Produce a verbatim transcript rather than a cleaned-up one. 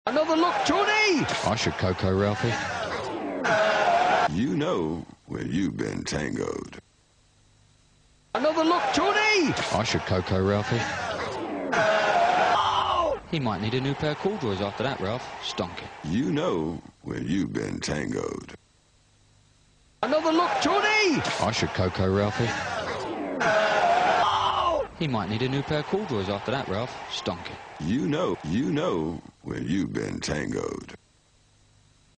Another look, Tony! I should Coco, Ralphie. You know when you've been tangoed. Another look, Tony! I should Coco, Ralphie. Oh! He might need a new pair of corduroys after that, Ralph. Stonky. You know when you've been tangoed. Another look, Tony! I should Coco, Ralphie. Oh! He might need a new pair of corduroys after that, Ralph. Stonky. You know, you know when you've been tangoed.